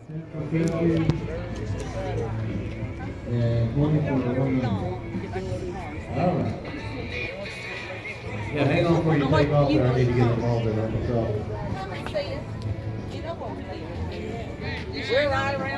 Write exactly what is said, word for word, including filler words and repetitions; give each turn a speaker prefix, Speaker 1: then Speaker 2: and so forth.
Speaker 1: fifty, and twenty for the one minute. All right. Yeah, hang on before you take off there. I need to get involved in that myself.
Speaker 2: We're right around.